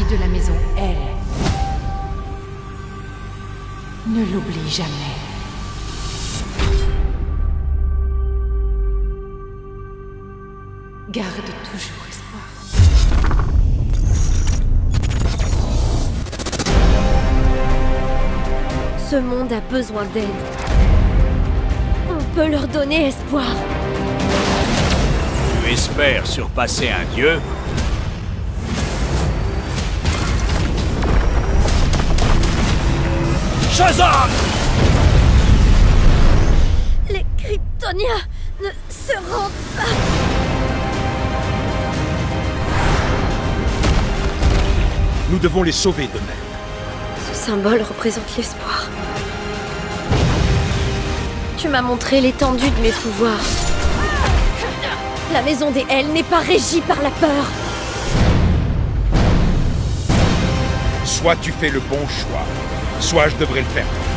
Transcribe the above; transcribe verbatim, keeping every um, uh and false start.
de la maison L. Ne l'oublie jamais. Garde toujours espoir. Ce monde a besoin d'aide. On peut leur donner espoir. Tu espères surpasser un dieu? Shazam! Les Kryptoniens ne se rendent pas. Nous devons les sauver de même. Ce symbole représente l'espoir. Tu m'as montré l'étendue de mes pouvoirs. La maison des L n'est pas régie par la peur. Soit tu fais le bon choix, soit je devrais le faire.